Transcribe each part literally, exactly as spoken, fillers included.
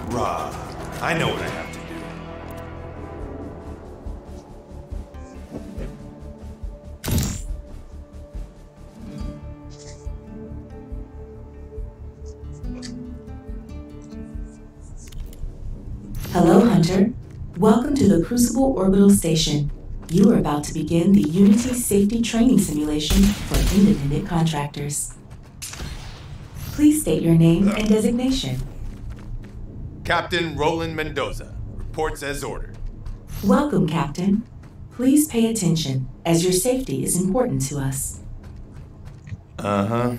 Rah, I know what I have to do. Hello, Hunter. Welcome to the Crucible Orbital Station. You are about to begin the Unity Safety Training Simulation for independent contractors. Please state your name and designation. Captain Roland Mendoza, reports as ordered. Welcome, Captain. Please pay attention, as your safety is important to us. Uh-huh.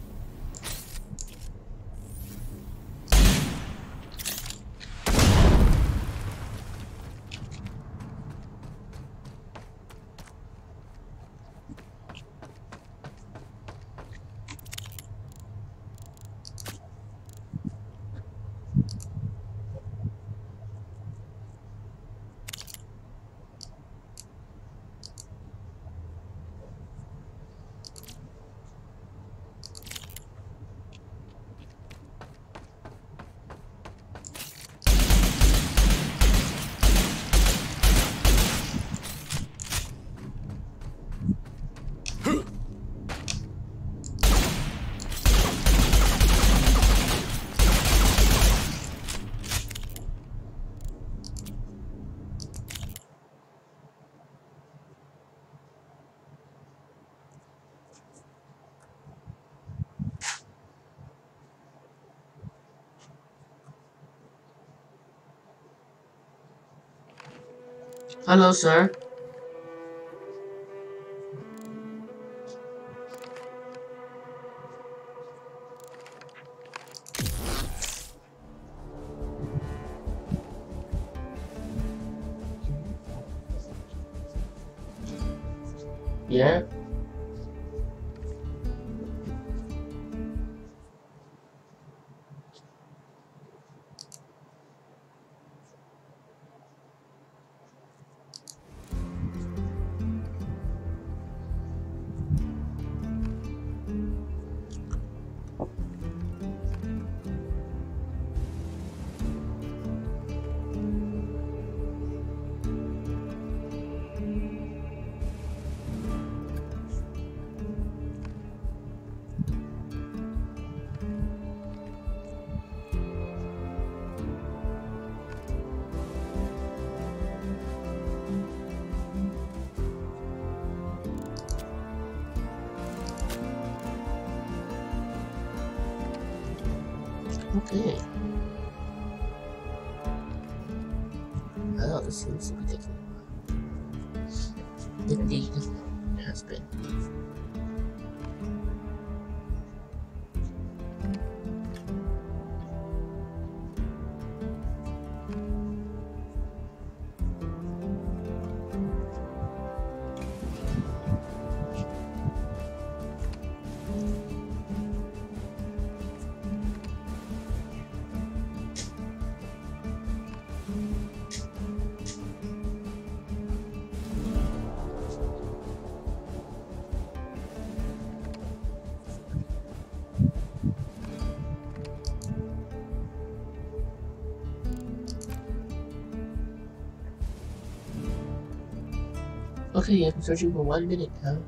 Hello, sir. Yeah? Okay. Well, this seems to be taking a while. Indeed, it has been. Okay, I've been searching for one minute now.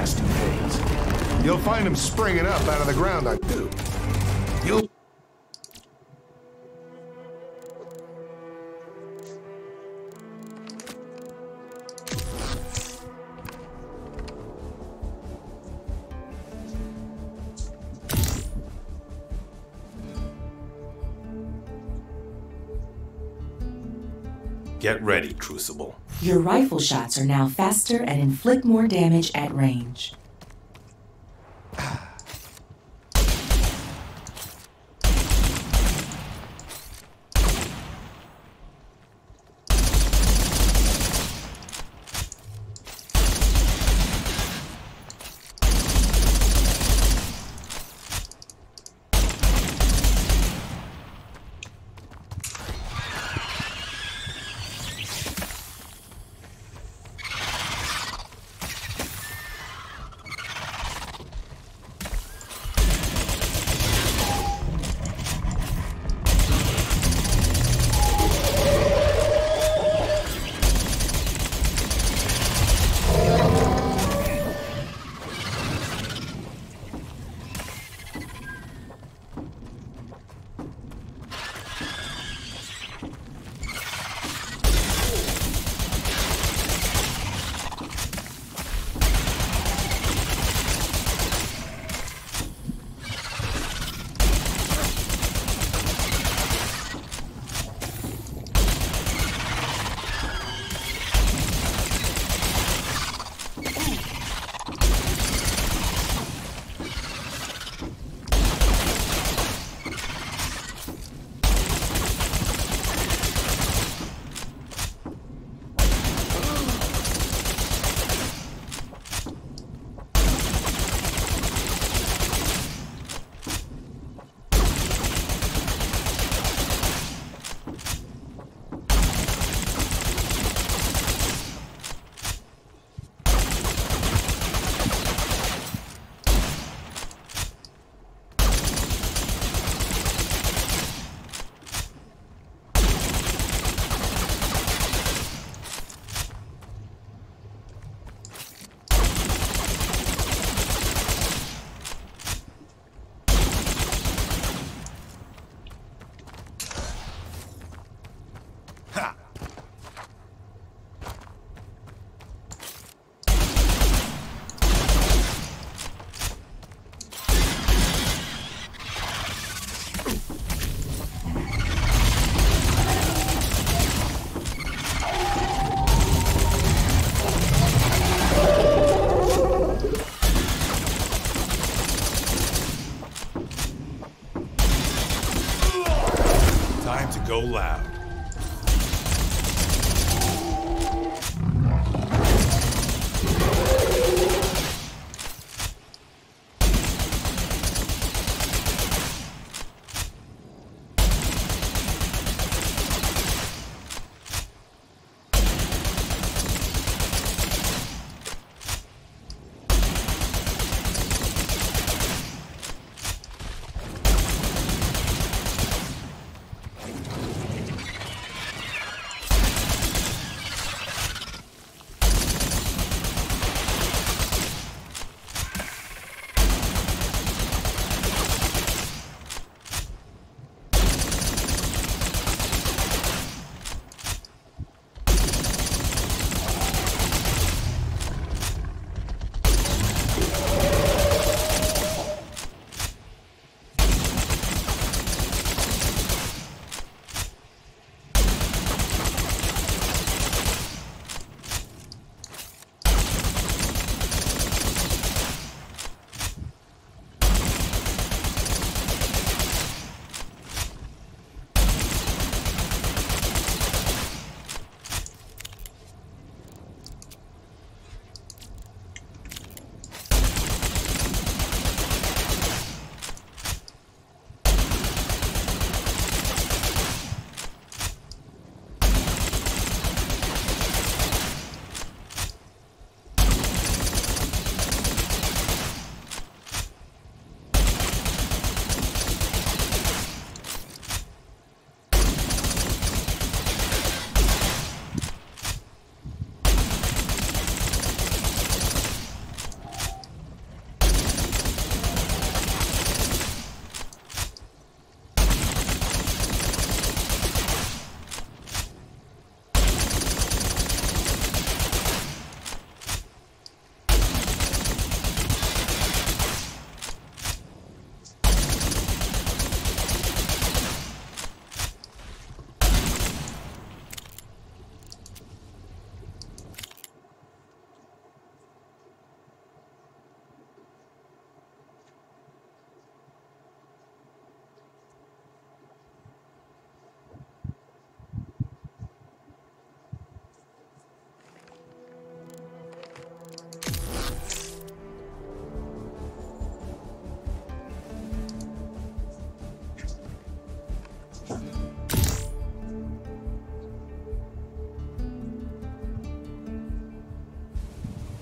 nasty things. You'll find them springing up out of the ground, I do. You'll... Get ready, Crucible. Your rifle shots are now faster and inflict more damage at range. Go loud.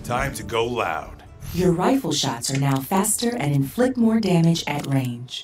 Time to go loud. Your rifle shots are now faster and inflict more damage at range.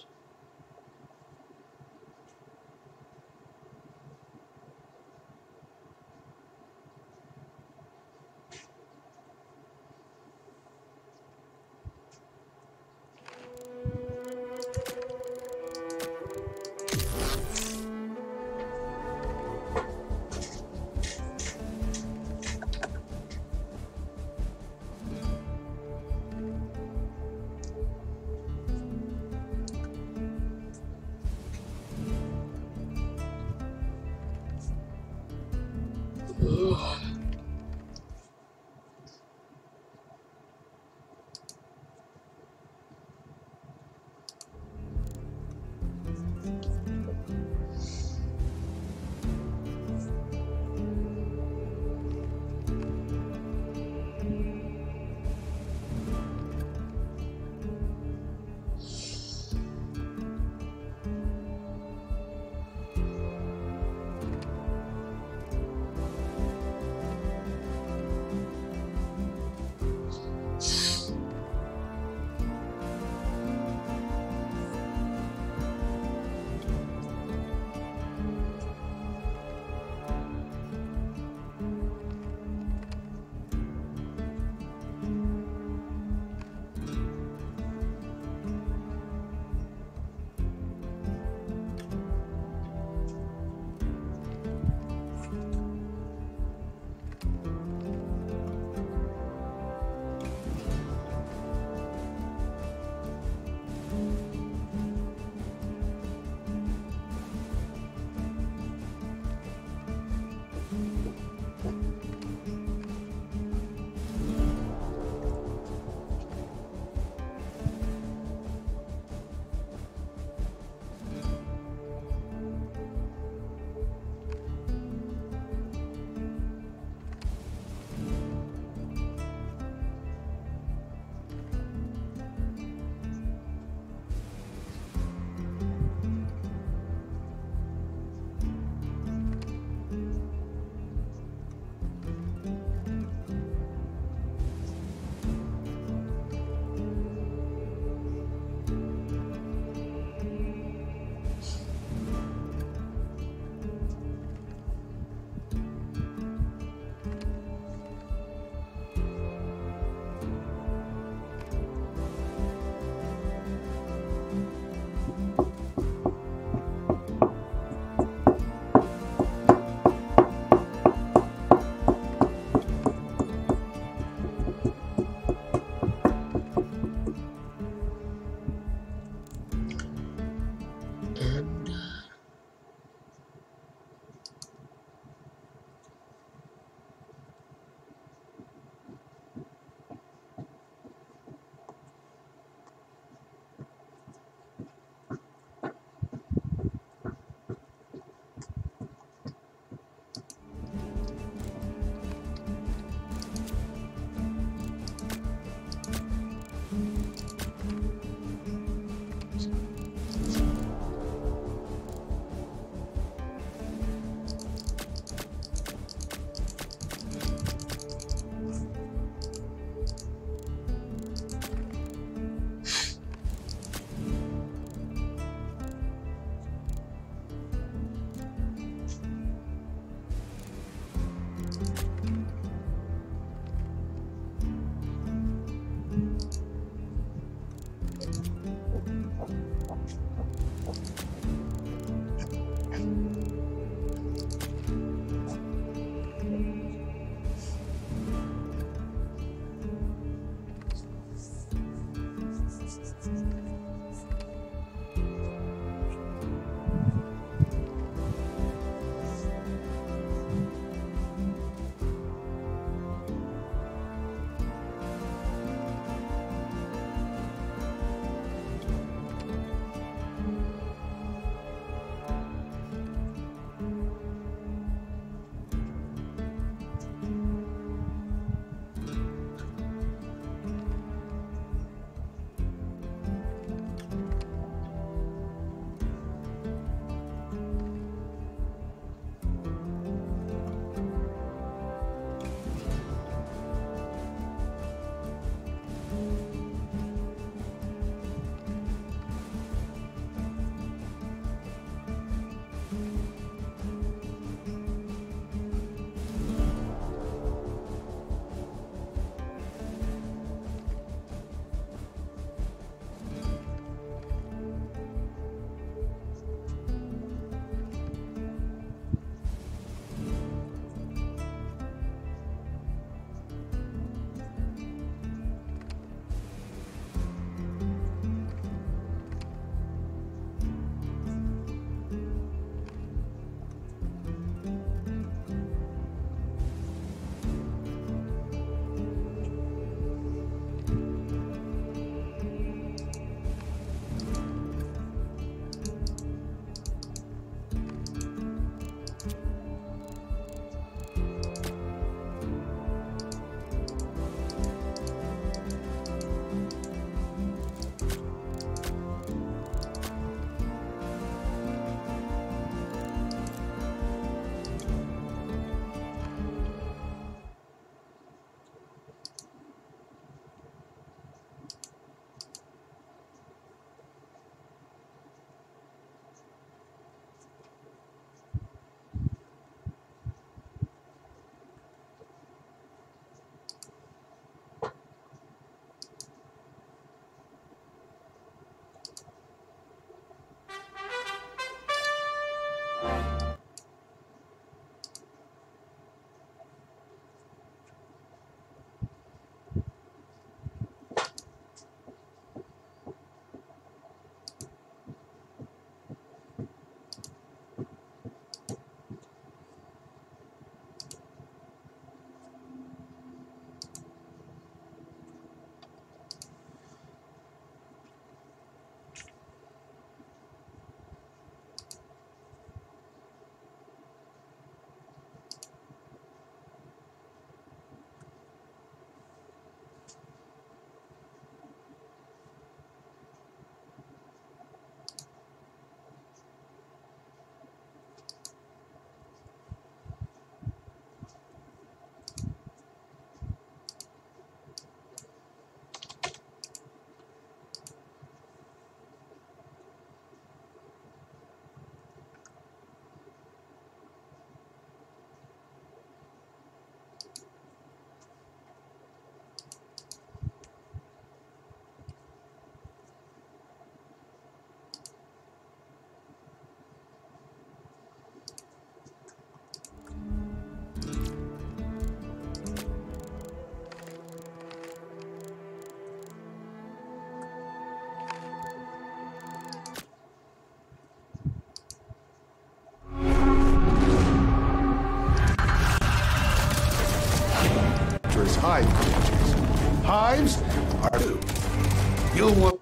Hive creatures. Hives are new. You'll want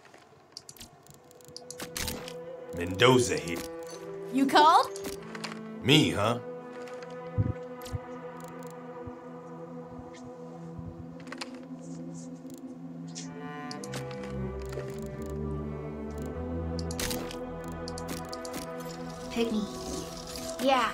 Mendoza here. You called? Me, huh? Pygmy. Yeah.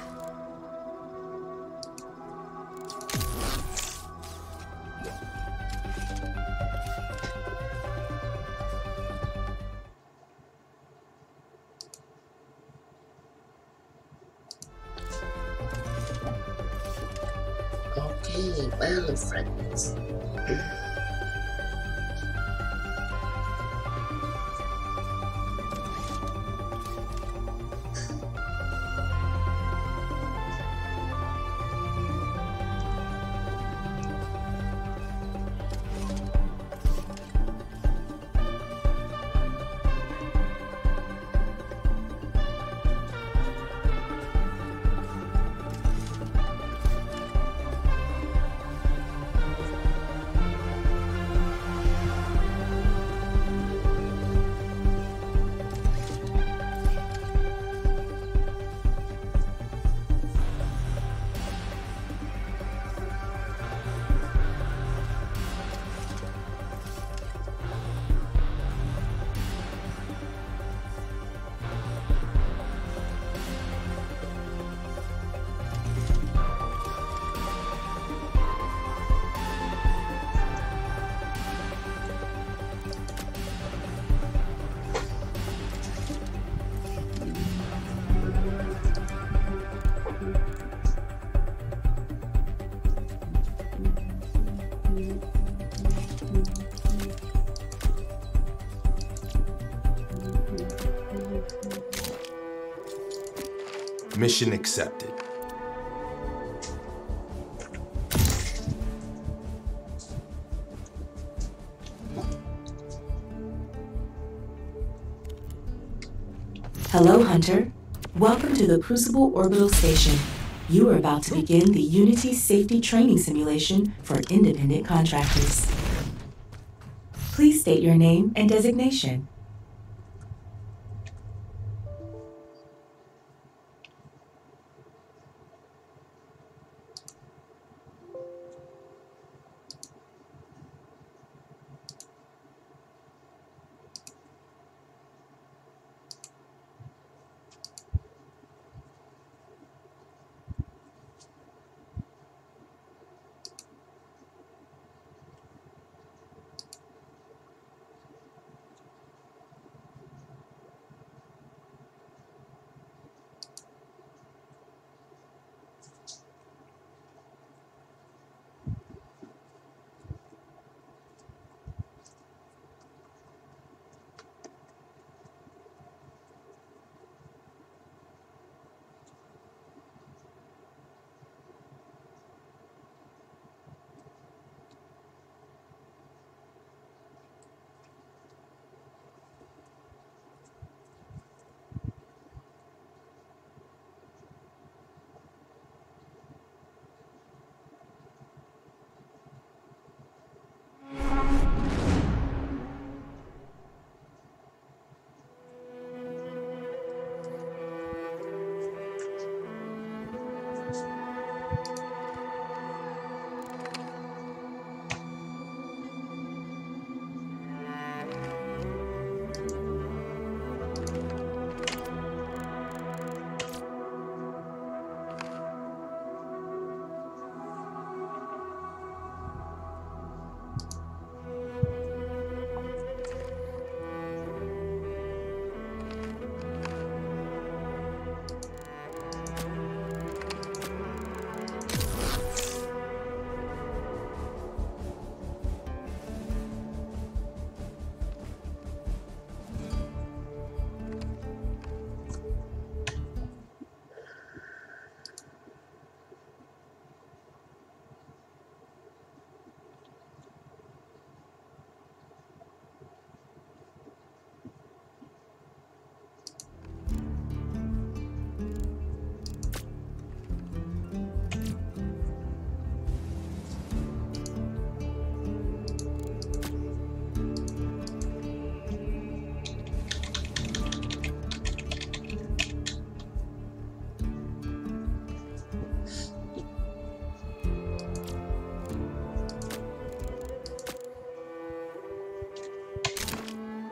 Okay, well, friends. Mission accepted. Hello, Hunter. Welcome to the Crucible Orbital Station. You are about to begin the Unity Safety Training Simulation for independent contractors. Please state your name and designation.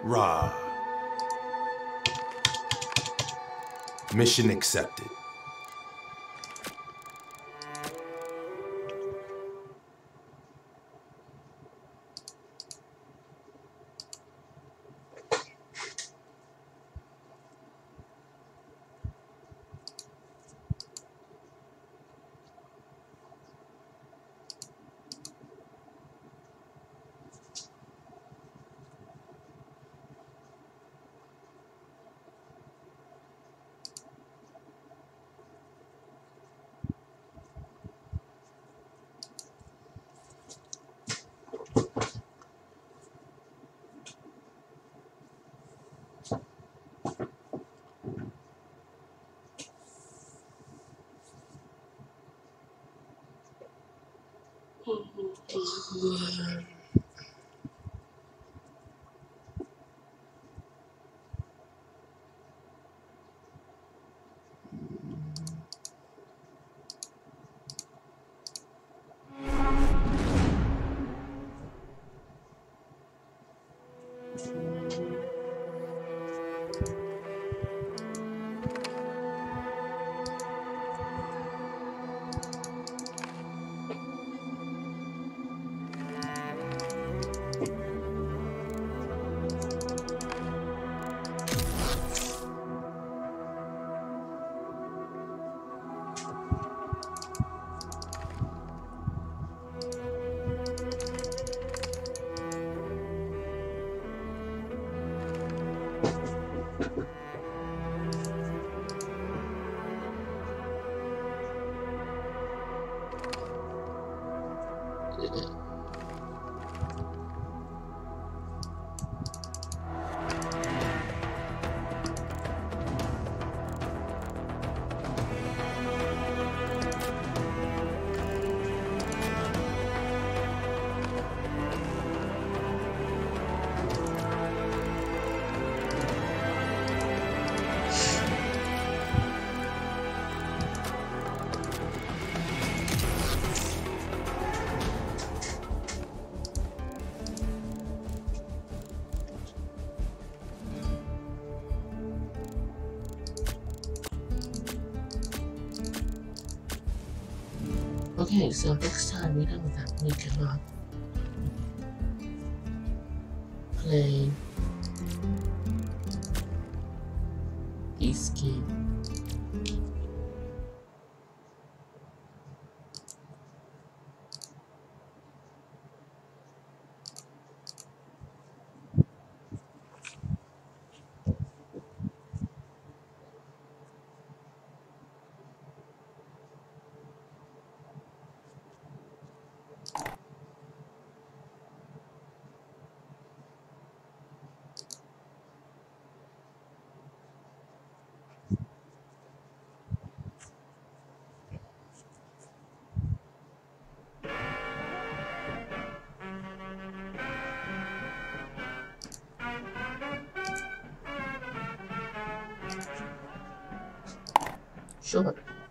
Rah. Mission accepted. Okay, so next time we know that we cannot play this game. Sure.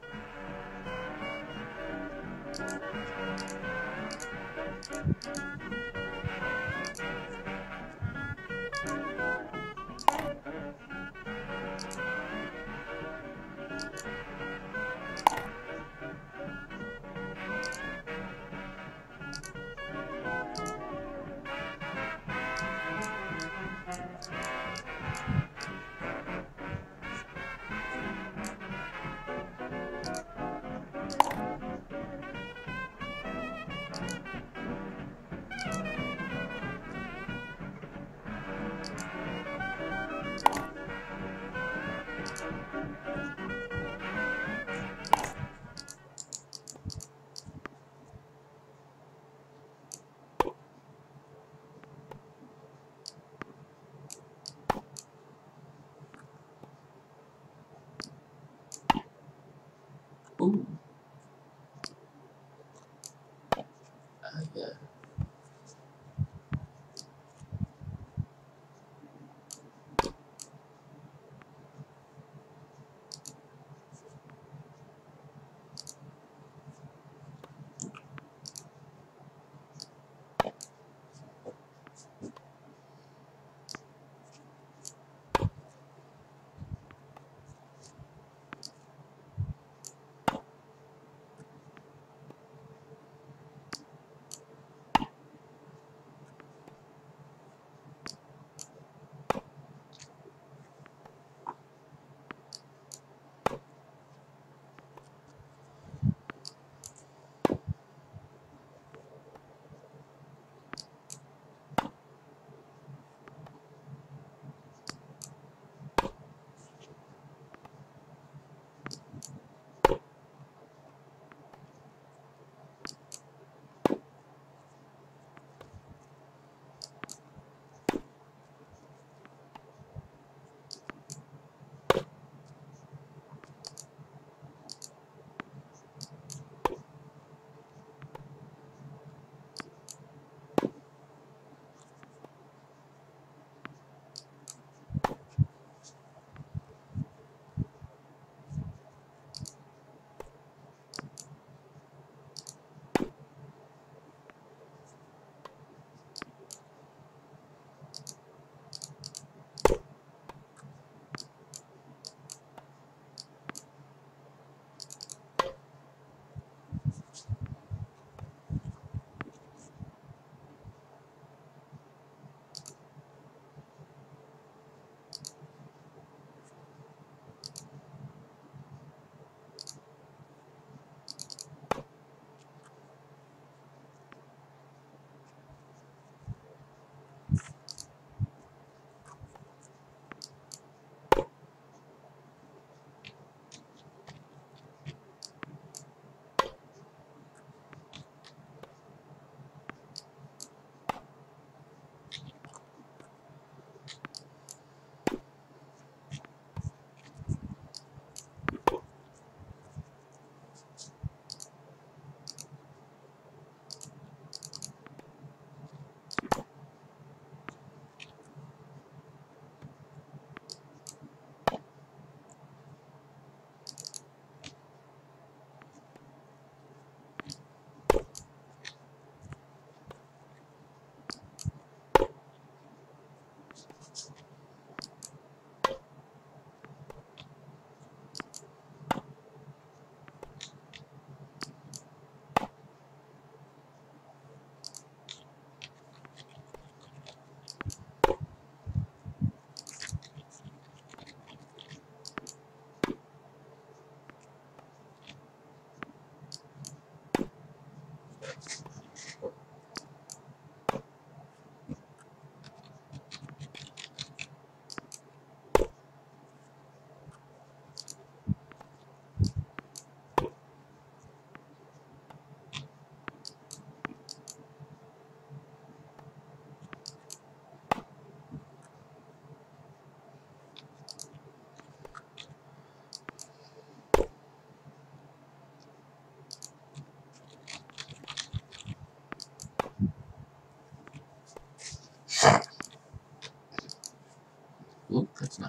Ooh. Uh, yeah.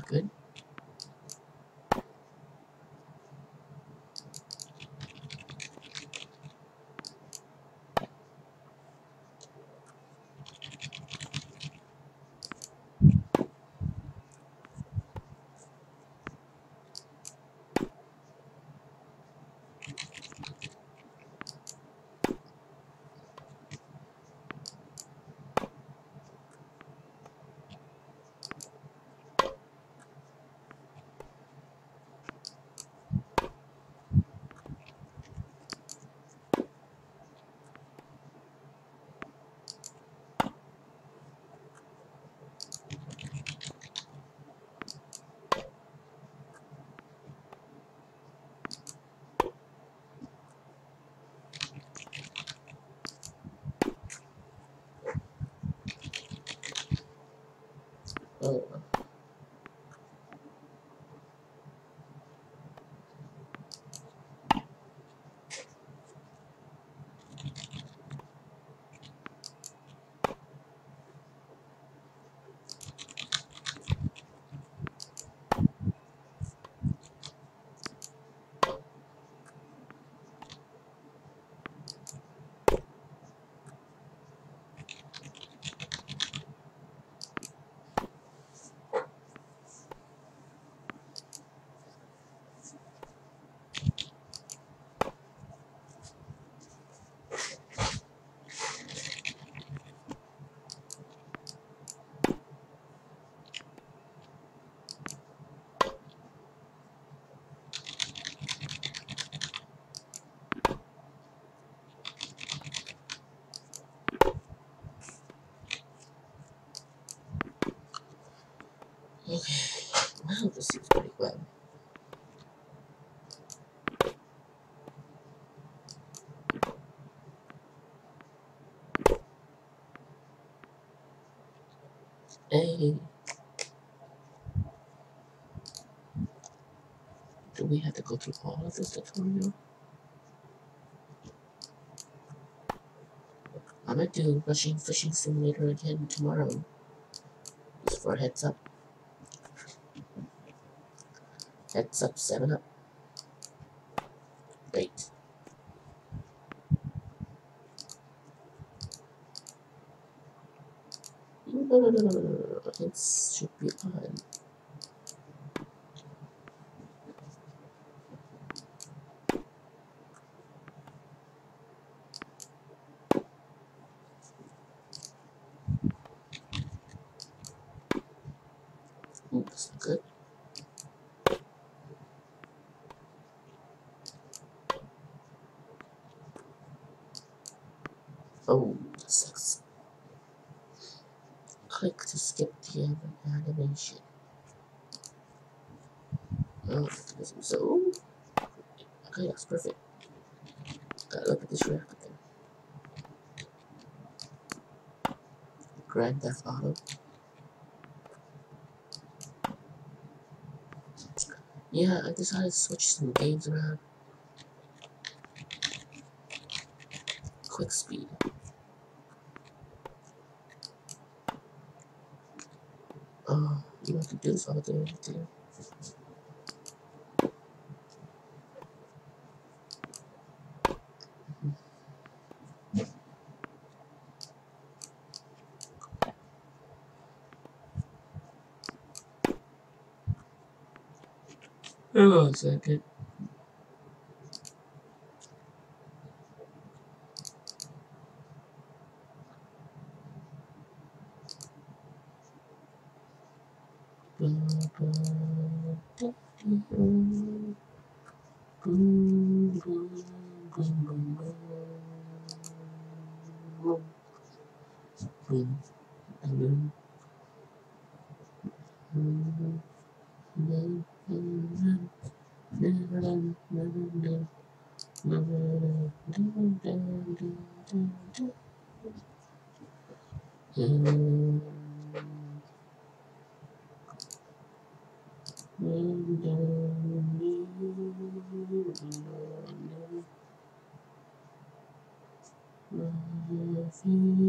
good. Oh. Okay, well, this seems pretty well. Hey, do we have to go through all of this tutorial? I might do Rushing Fishing Simulator again tomorrow. Just for a heads up. Heads up, seven up. Wait. No, no, no, no, no, no, no. It should be on. Ooh, that's not good. Oh, that sucks. Click to skip the animation. Oh, my goodness, I'm so... Okay, that's perfect. Gotta look at this record thing. Grand Theft Auto. Yeah, I decided to switch some games around. Quick speed. Oh, you know I can do this all day, too. Hold on a second.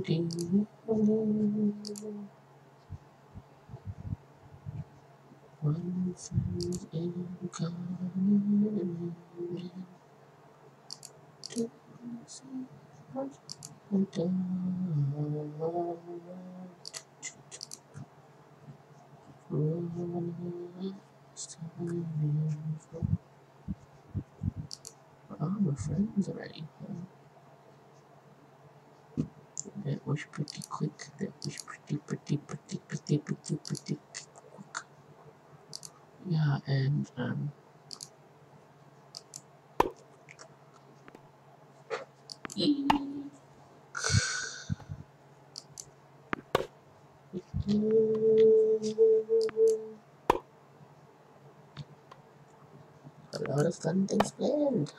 What? friends in common. To see what I've done. Oh, we're friends already. Huh? That was pretty quick. That was pretty, pretty, pretty, pretty, pretty, pretty quick. Yeah, and um. Eek. A lot of fun things planned.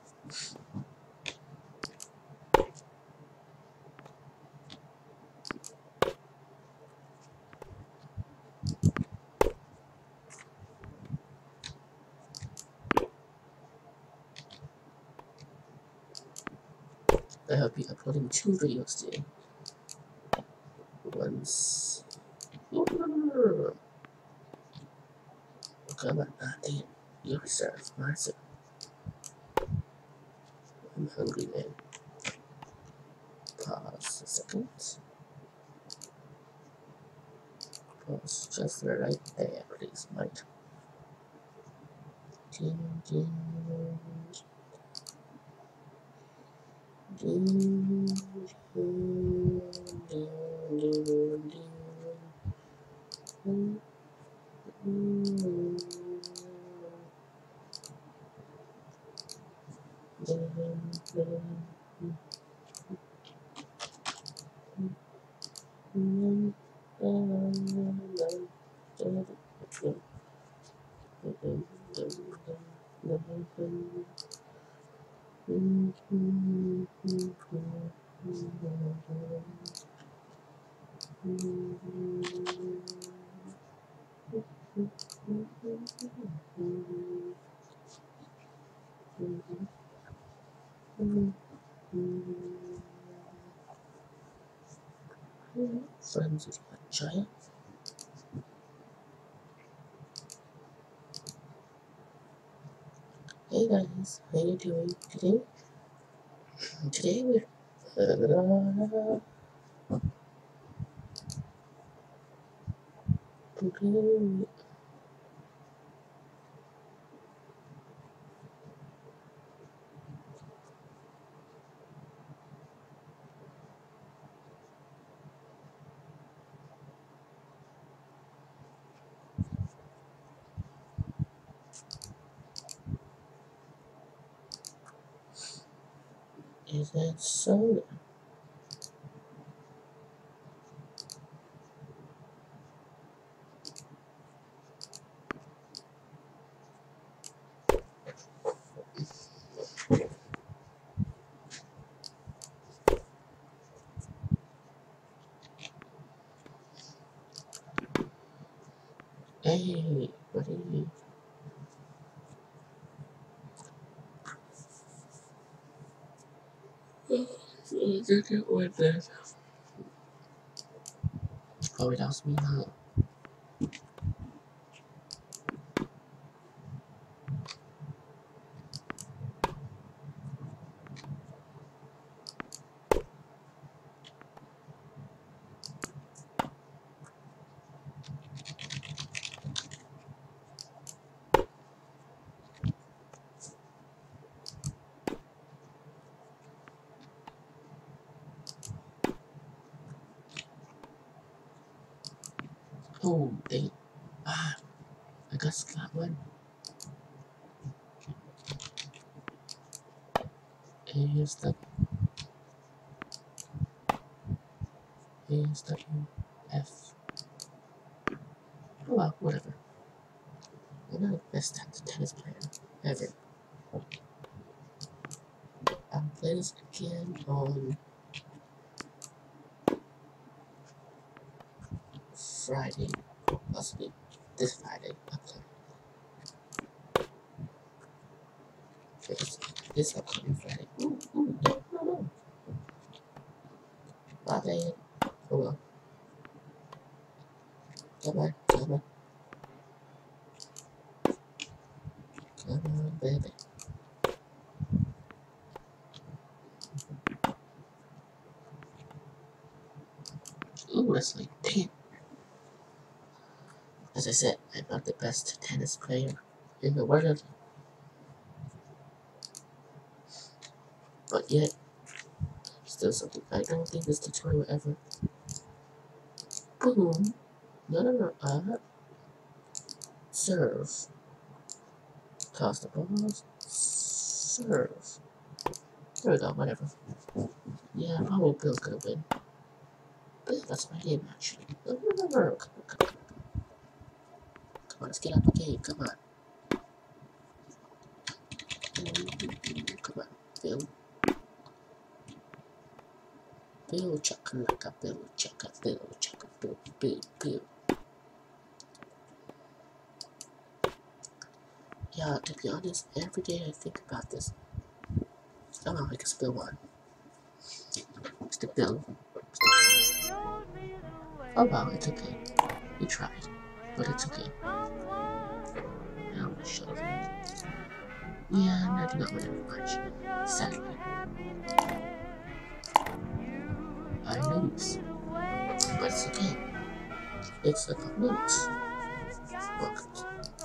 I'll be uploading two videos today. Once. Come on, ah, damn. You serve, Martha. I'm hungry, man. Pause a second. Pause just right there, please, Mike. Ding, ding. Ding, ding, ding, ding, ding. Mm, mm, ding, ding, mm, friends with my child. Hey guys, how you doing today? Today we're uh, today is that soda. Hey, buddy. Look at what that. Oh, it asked me now. Oh, dang. Ah, I got got one. A S W. A S W. F. Oh well, whatever. I'm not the best tennis player ever. I'll play this again on Friday. Possibly this Friday. Upcoming. This, this upcoming Friday. Ooh, ooh, no, no, no. My bad. Oh well. Come on, come on. Come on, baby. Ooh, that's like ten. As I said, I'm not the best tennis player in the world. But yet, still something I don't think this tutorial will ever. Boom. No, no, no. Uh, serve. Toss the balls. Serve. There we go, whatever. Yeah, probably Bill's gonna win. Bill, that's my game, actually. No, no, no, no. Come on, come on. Come on, let's get out the game. Come on. Come on, Bill. Bill, chakalaka, Bill, chaka, Bill, chaka, Bill, Bill, Bill. Yeah, to be honest, every day I think about this. Come on, I can spill one. Mister Bill. Oh wow, it's okay. We tried, but it's okay. Now we'll shut up. Yeah, I do not want to much. Sadly. I lose. But it's okay. It's like a lose. Look.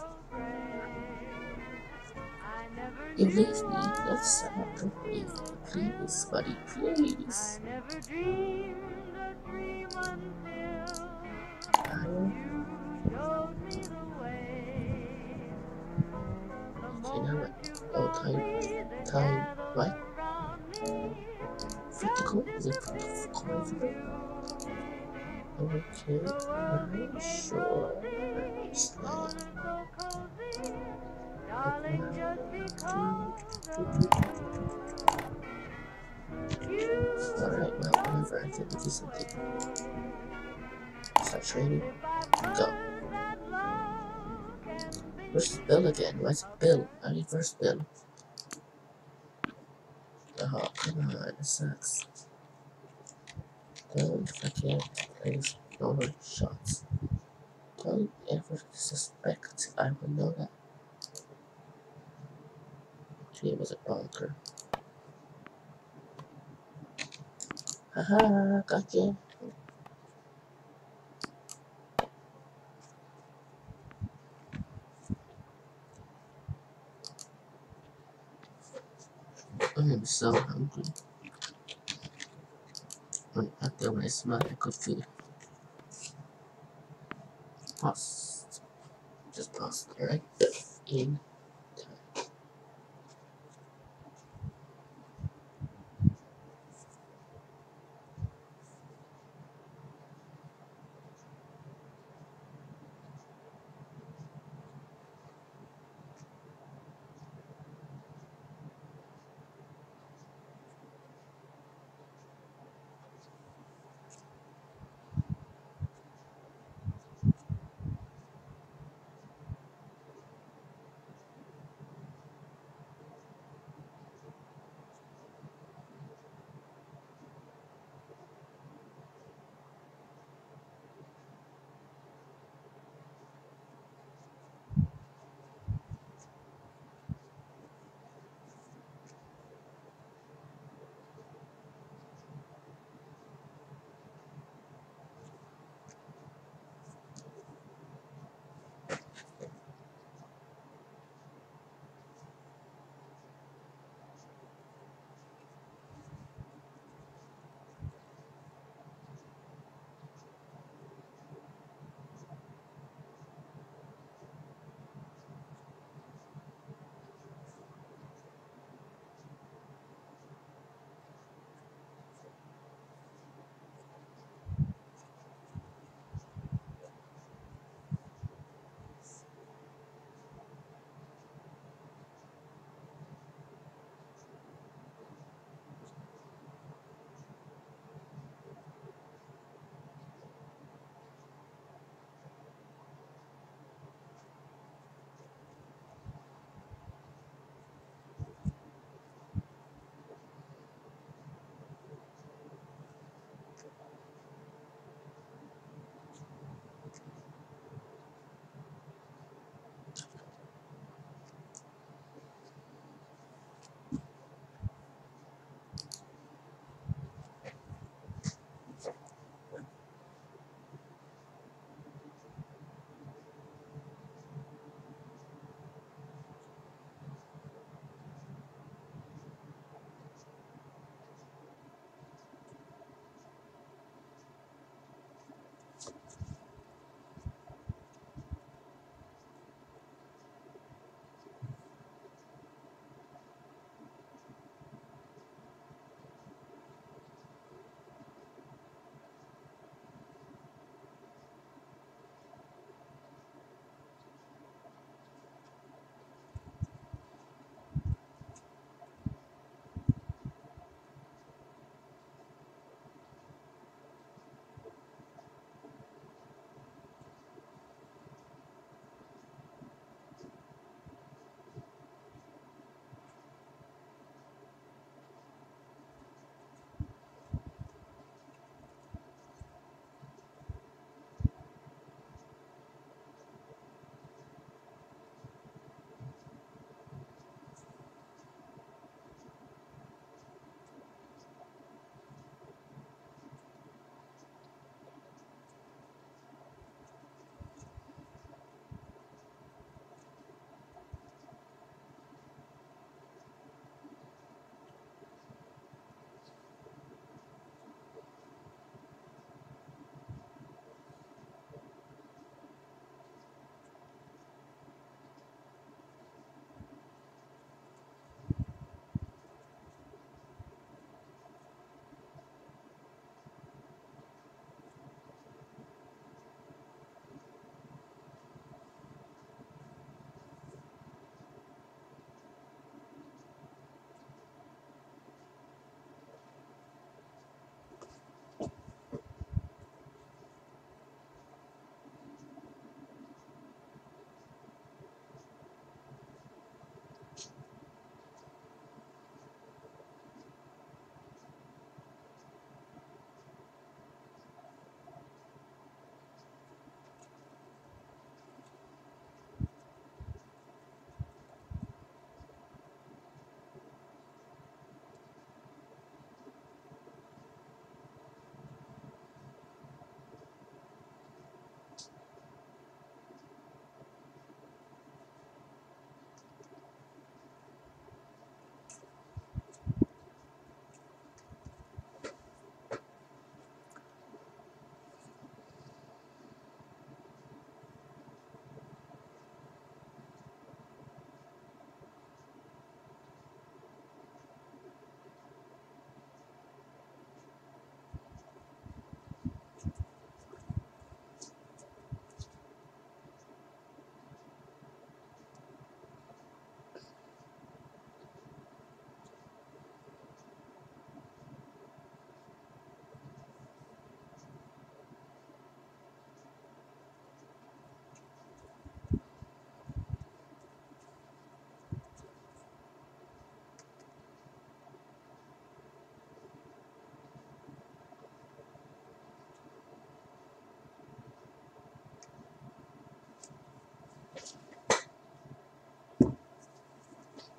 You leave me, that's sad. Don't leave me, please, buddy, please. I Okay, now what? Oh, time, time, what? Vertical? Is it vertical? Okay, I'm sure. Slide. Alright, well, whenever I think we do something. Start training. Go. Where's Bill again? Where's Bill? I need first Bill. Oh, come on, this sucks. Don't forget place lower shots. Don't ever suspect I will know that. He was a bunker. Haha, gotcha. I am so hungry. When I feel when I smell good food. Pause. Just pause. Alright? In time.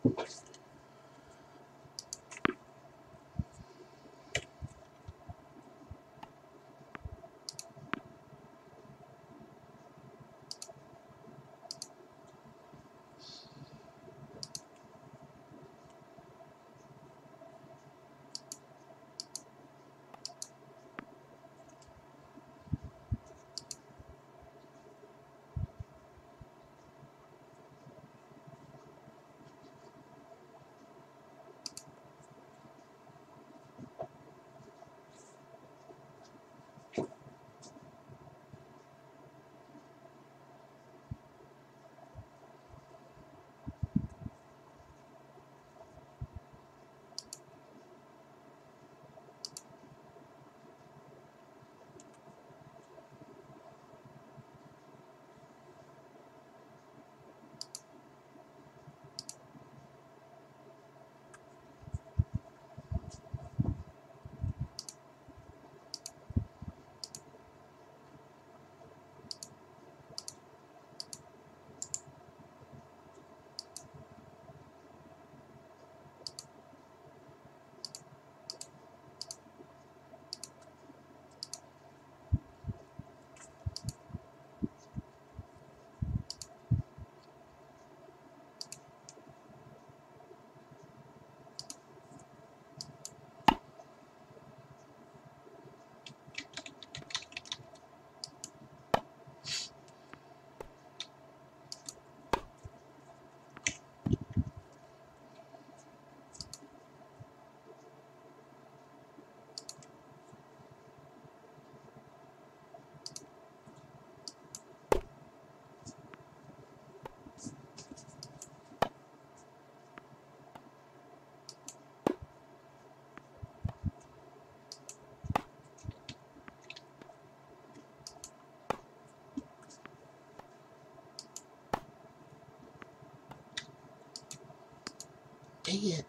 Dang it.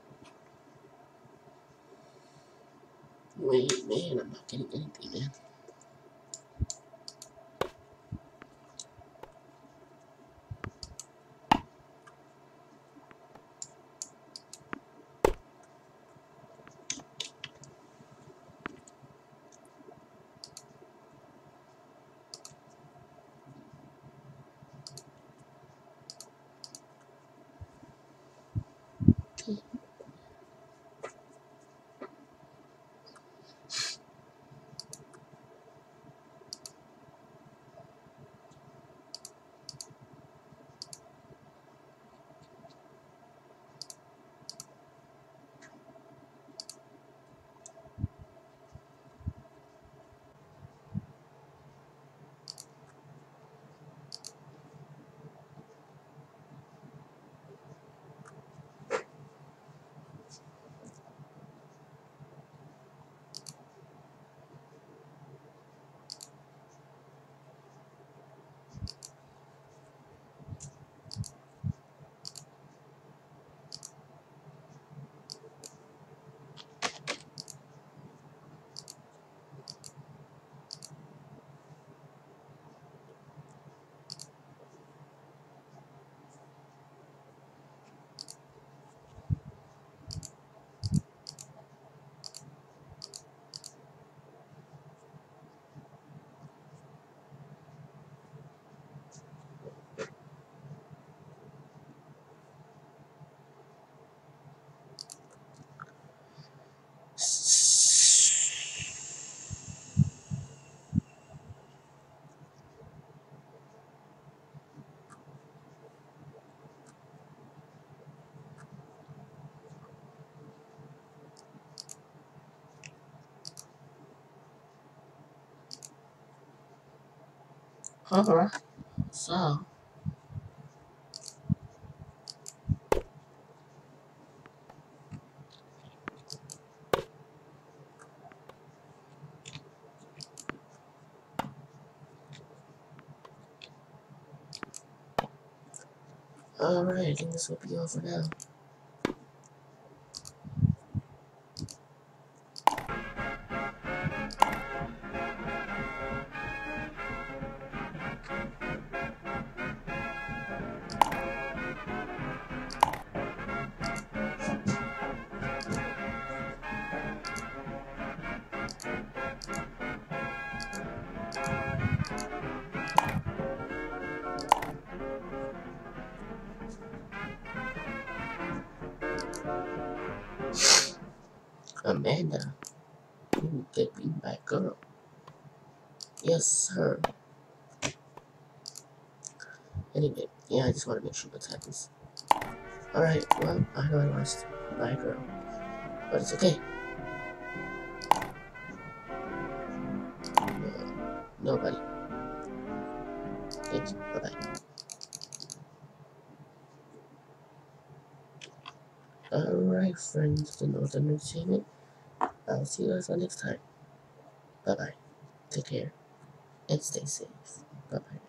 Wait, man, I'm not getting anything, man. Alright, so. Alright, I think this will be all for now. Amanda, you get beaten by a girl. Yes, sir. Anyway, yeah, I just want to make sure what's happens. Alright, well, I know I lost by a girl, but it's okay. No, nobody. Thank you. Bye-bye. Alright, friends of the Northern Entertainment. I'll see you guys next time. Bye-bye. Take care. And stay safe. Bye-bye.